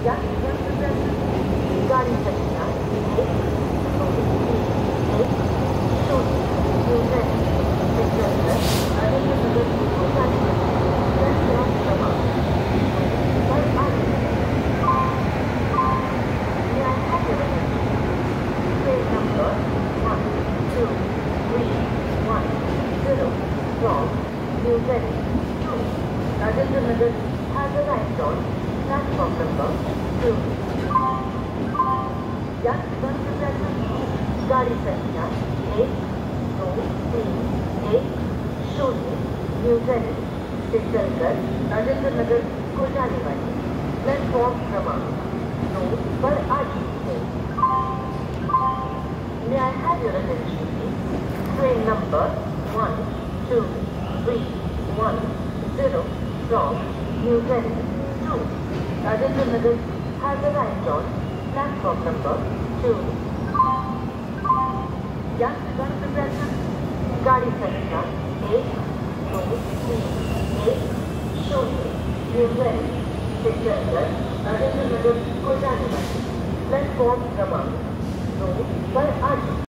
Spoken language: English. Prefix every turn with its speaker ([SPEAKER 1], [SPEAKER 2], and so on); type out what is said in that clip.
[SPEAKER 1] गाड़ी संख्या 1, 2, 3, 1, 0 न्यूटन सेक्टर राजेंद्र नगर कोटाली प्लेटफॉर्म क्रमांक पर आगे train number 12310 from New Delhi to Rajendra Nagar has arrived on platform number 2. गाड़ी संख्या 1, 2, 3, 1, 0 न्यू दिल्ली से चलकर राजेंद्र नगर को जाने वाली प्लेटफॉर्म क्रमांक 2 पर आ चुकी है। May I have your attention please? Train number 12310 from New Delhi to Rajendra Nagar has arrived on platform number 2. गाड़ी संख्या 1, 2, 3, 1, 0 न्यू दिल्ली से चलकर राजेंद्र नगर को जाने वाली प्लेटफॉर्म क्रमांक 2 पर आ चुकी